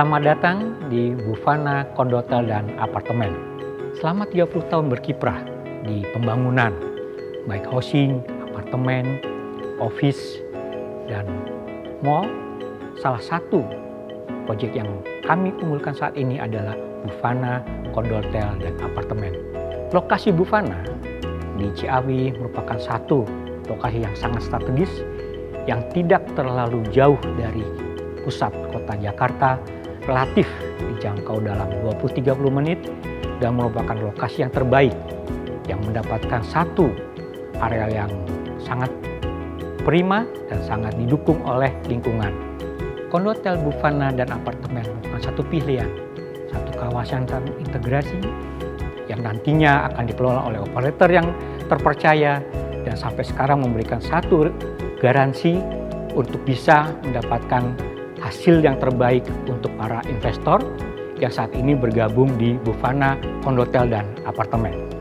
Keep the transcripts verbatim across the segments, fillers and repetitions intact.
Selamat datang di Bufana Kondotel dan Apartemen. Selama tiga puluh tahun berkiprah di pembangunan, baik housing, apartemen, office, dan mall, salah satu proyek yang kami unggulkan saat ini adalah Bufana Kondotel dan Apartemen. Lokasi Bufana di Ciawi merupakan satu lokasi yang sangat strategis, yang tidak terlalu jauh dari pusat kota Jakarta, relatif dijangkau dalam dua puluh sampai tiga puluh menit, dan merupakan lokasi yang terbaik yang mendapatkan satu area yang sangat prima dan sangat didukung oleh lingkungan. Kondotel, Bufana, dan Apartemen merupakan satu pilihan, satu kawasan terintegrasi yang nantinya akan dikelola oleh operator yang terpercaya dan sampai sekarang memberikan satu garansi untuk bisa mendapatkan hasil yang terbaik untuk para investor yang saat ini bergabung di Bufana Kondotel dan Apartemen.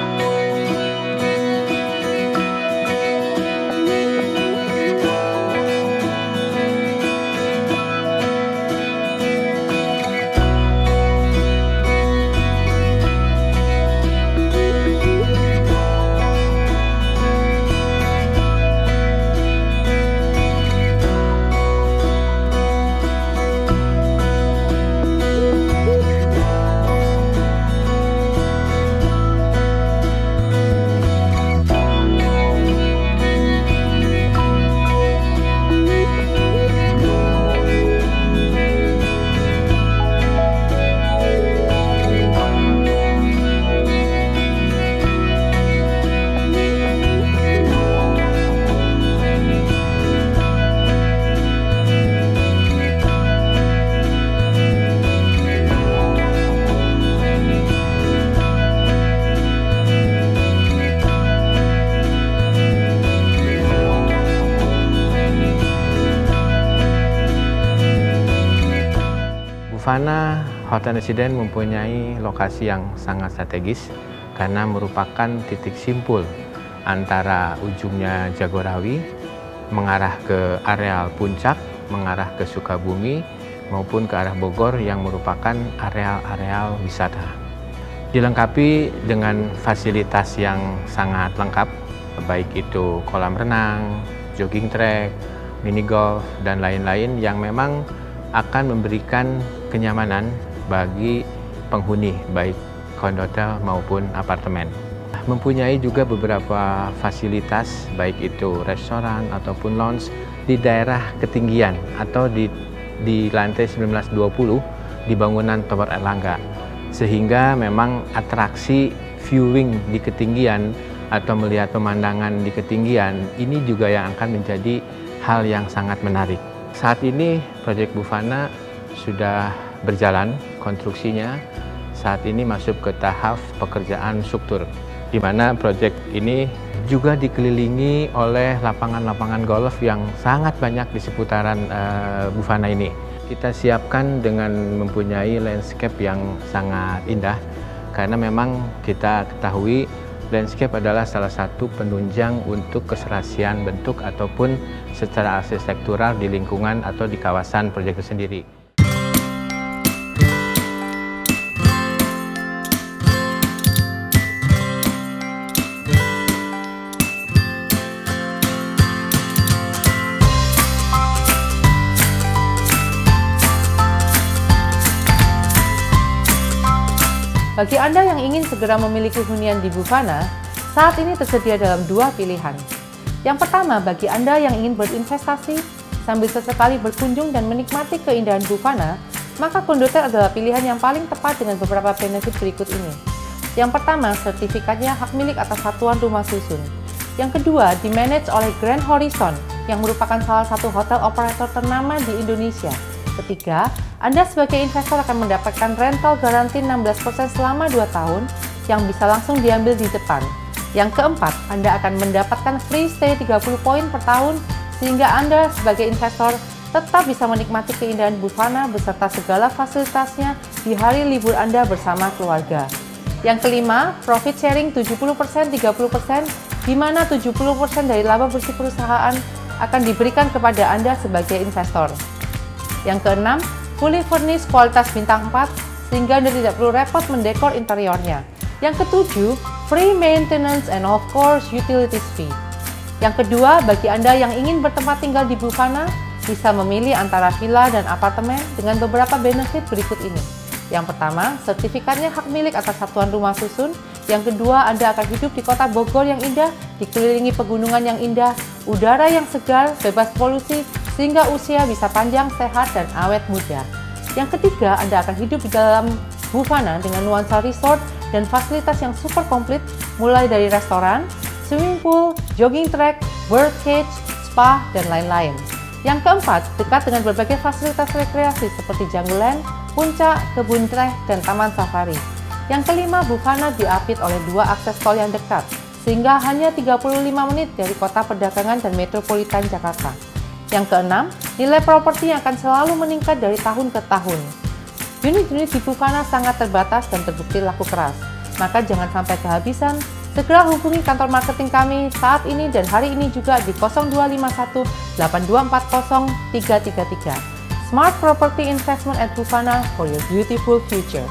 Bufana Hotel Residen mempunyai lokasi yang sangat strategis karena merupakan titik simpul antara ujungnya Jagorawi mengarah ke areal Puncak, mengarah ke Sukabumi maupun ke arah Bogor yang merupakan areal-areal wisata. Dilengkapi dengan fasilitas yang sangat lengkap, baik itu kolam renang, jogging track, mini golf, dan lain-lain yang memang akan memberikan kenyamanan bagi penghuni baik kondotel maupun apartemen. Mempunyai juga beberapa fasilitas baik itu restoran ataupun lounge di daerah ketinggian atau di di lantai sembilan belas dua puluh di bangunan Tower Erlangga, sehingga memang atraksi viewing di ketinggian atau melihat pemandangan di ketinggian ini juga yang akan menjadi hal yang sangat menarik. Saat ini proyek Bufana sudah berjalan konstruksinya, saat ini masuk ke tahap pekerjaan struktur, di mana proyek ini juga dikelilingi oleh lapangan-lapangan golf yang sangat banyak di seputaran uh, Bufana ini. Kita siapkan dengan mempunyai landscape yang sangat indah, karena memang kita ketahui landscape adalah salah satu penunjang untuk keserasian bentuk ataupun secara arsitektural di lingkungan atau di kawasan proyek itu sendiri. Bagi Anda yang ingin segera memiliki hunian di Bufana, saat ini tersedia dalam dua pilihan. Yang pertama, bagi Anda yang ingin berinvestasi sambil sesekali berkunjung dan menikmati keindahan Bufana, maka kondotel adalah pilihan yang paling tepat dengan beberapa benefit berikut ini. Yang pertama, sertifikatnya hak milik atas satuan rumah susun. Yang kedua, dimanage oleh Grand Horizon, yang merupakan salah satu hotel operator ternama di Indonesia. Ketiga, Anda sebagai investor akan mendapatkan rental garansi enam belas persen selama dua tahun yang bisa langsung diambil di depan. Yang keempat, Anda akan mendapatkan free stay tiga puluh poin per tahun sehingga Anda sebagai investor tetap bisa menikmati keindahan Bufana beserta segala fasilitasnya di hari libur Anda bersama keluarga. Yang kelima, profit sharing tujuh puluh persen tiga puluh persen, di mana tujuh puluh persen dari laba bersih perusahaan akan diberikan kepada Anda sebagai investor. Yang keenam, fully furnished kualitas bintang empat, sehingga Anda tidak perlu repot mendekor interiornya. Yang ketujuh, free maintenance and of course utilities fee. Yang kedua, bagi Anda yang ingin bertempat tinggal di Bufana, bisa memilih antara villa dan apartemen dengan beberapa benefit berikut ini. Yang pertama, sertifikatnya hak milik atas satuan rumah susun. Yang kedua, Anda akan hidup di kota Bogor yang indah, dikelilingi pegunungan yang indah, udara yang segar, bebas polusi, sehingga usia bisa panjang, sehat, dan awet muda. Yang ketiga, Anda akan hidup di dalam Bufana dengan nuansa resort dan fasilitas yang super komplit, mulai dari restoran, swimming pool, jogging track, bird cage, spa, dan lain-lain. Yang keempat, dekat dengan berbagai fasilitas rekreasi seperti Jungleland, Puncak, kebun teh, dan taman safari. Yang kelima, Bufana diapit oleh dua akses tol yang dekat, sehingga hanya tiga puluh lima menit dari kota perdagangan dan metropolitan Jakarta. Yang keenam, nilai properti yang akan selalu meningkat dari tahun ke tahun. Unit-unit di Bufana sangat terbatas dan terbukti laku keras, maka jangan sampai kehabisan. Segera hubungi kantor marketing kami saat ini dan hari ini juga di nol dua lima satu delapan dua empat nol tiga tiga tiga. Smart Property Investment at Bufana for your beautiful future.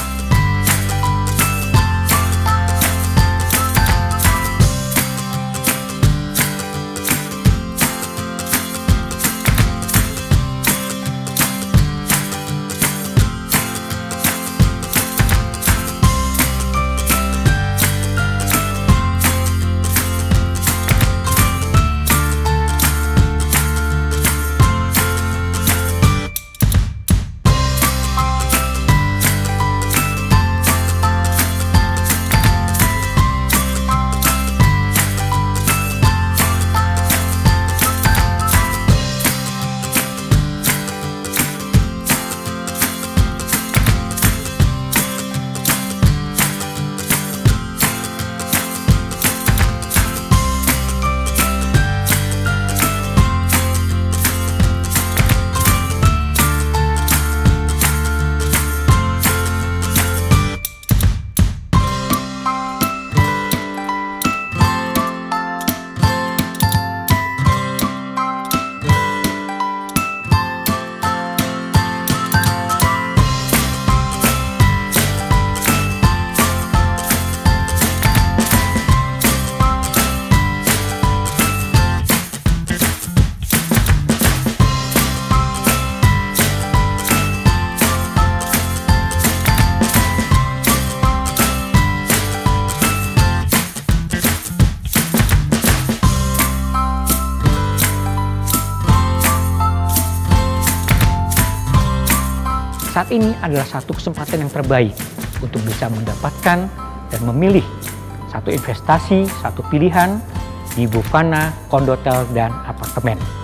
Saat ini adalah satu kesempatan yang terbaik untuk bisa mendapatkan dan memilih satu investasi, satu pilihan di Bufana Condotel dan Apartemen.